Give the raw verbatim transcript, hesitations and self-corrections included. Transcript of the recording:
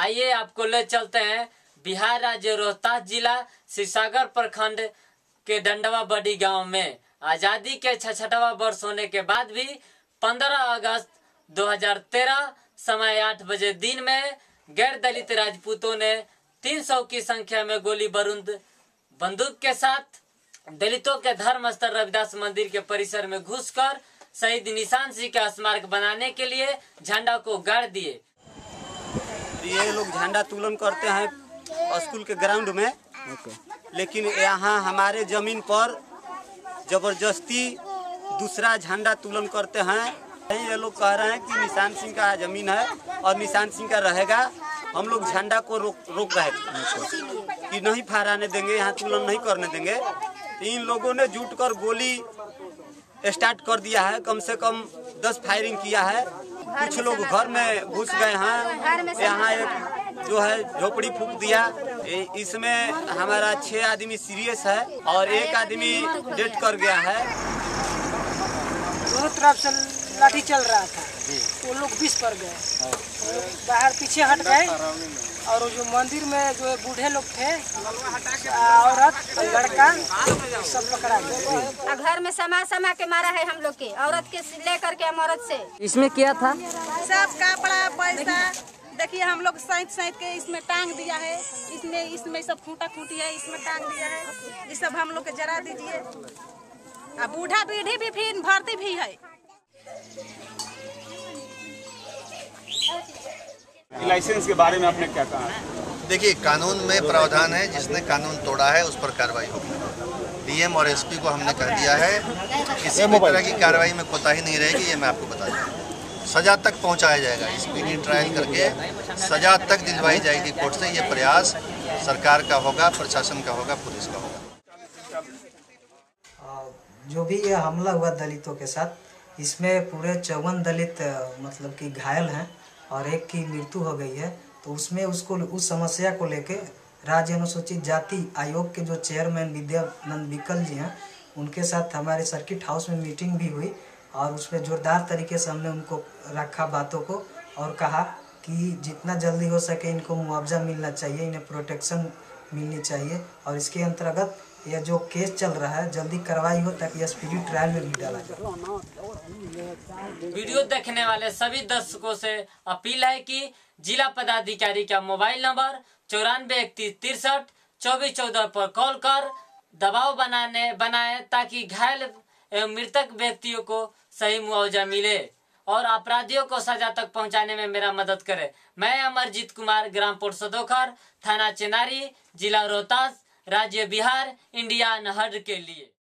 आइए आपको ले चलते हैं बिहार राज्य रोहतास जिला सिरसागर प्रखंड के डंडवा बड़ी गांव में। आजादी के छठवां वर्ष होने के बाद भी पंद्रह अगस्त दो हज़ार तेरह समय आठ बजे दिन में गैर दलित राजपूतों ने तीन सौ की संख्या में गोली बारूद बंदूक के साथ दलितों के धर्म स्थल रविदास मंदिर के परिसर में घुसकर शहीद निशान सिंह का स्मारक बनाने के लिए झंडा को गाड़ दिए। ये लोग झंडा तोलन करते हैं स्कूल के ग्राउंड में, लेकिन यहाँ हमारे जमीन पर जबरदस्ती दूसरा झंडा तोलन करते हैं। ये लोग कह रहे हैं कि निशान सिंह का जमीन है और निशान सिंह का रहेगा। हम लोग झंडा को रोक रोक रहे थे कि नहीं फहराने देंगे, यहाँ तोलन नहीं करने देंगे। इन लोगों ने जुट कर गोली स्टार्ट कर दिया है, कम से कम दस फायरिंग किया है। कुछ लोग घर में घुस गए हैं। यहाँ एक जो है झोपड़ी फूंक दिया। इसमें हमारा छह आदमी सीरियस है और एक आदमी डेथ कर गया है। दोनों तरफ से लाठी चल रहा था तो लोग बीस पर गए, बाहर पीछे हट गए और जो मंदिर में जो बूढ़े लोग थे, औरत लड़का सब पकड़ा गया। घर में समा समा के मारा है हम लोग के, औरत के लेकर के औरत से। इसमें क्या था? सब कपड़ा पैसा देखिए हम लोग सैंत सैंत के इसमें टांग दिया है। इसमें इसमें सब खूंटा खूंटी है, इसमें टांग दिया है। ये सब हम लोग के जरा दीजिए। अब बूढ़ा पीढ़ी भी फिर भर्ती भी है। लाइसेंस के बारे में आपने क्या कहा? देखिए, कानून में प्रावधान है, जिसने कानून तोड़ा है उस पर कार्रवाई होगी। डीएम और एसपी को हमने कह दिया है, किसी भी तरह की कार्रवाई में कोताही नहीं रहेगी। ये मैं आपको बता दूँ, सजा तक पहुंचाया जाएगा। स्पीडी ट्रायल करके सजा तक दिलवाई जाएगी कोर्ट से। ये प्रयास सरकार का होगा, प्रशासन का होगा, पुलिस का होगा। जो भी ये हमला हुआ दलितों के साथ, इसमें पूरे चौवन दलित मतलब कि घायल हैं और एक की मृत्यु हो गई है। तो उसमें उसको उस समस्या को लेके राज्य अनुसूचित जाति आयोग के जो चेयरमैन विद्यानंद विकल जी हैं, उनके साथ हमारे सर्किट हाउस में मीटिंग भी हुई और उसमें जोरदार तरीके से हमने उनको रखा बातों को और कहा कि जितना जल्दी हो सके इनको मुआवजा मिलना चाहिए, इन्हें प्रोटेक्शन मिलनी चाहिए और इसके अंतर्गत यह जो केस चल रहा है जल्दी कार्रवाई हो ताकि स्पीडी ट्रायल में भी डाला जाए। वीडियो देखने वाले सभी दर्शकों से अपील है कि जिला पदाधिकारी का मोबाइल नंबर चौरानवे इकतीस तिरसठ चौबीस चौदह पर कॉल कर दबाव बनाने बनाए ताकि घायल एवं मृतक व्यक्तियों को सही मुआवजा मिले और अपराधियों को सजा तक पहुंचाने में मेरा मदद करे। मैं अमरजीत कुमार, ग्राम पोस्ट सदोखर, थाना चेनारी, जिला रोहतास, राज्य बिहार, इंडिया नहर के लिए।